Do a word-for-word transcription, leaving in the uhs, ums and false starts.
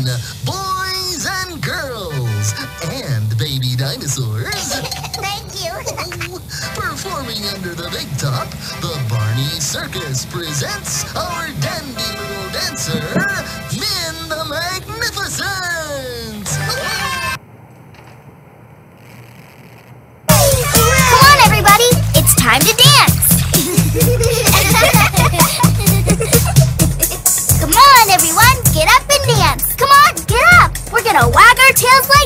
boys and girls, and baby dinosaurs. Thank you. Performing under the big top, the Barney Circus presents our dandy little dancer, Min the Magnificent! Come on, everybody! It's time to dance! Come on, everyone! Get up and dance! Come on, get up! We're gonna wag our tails like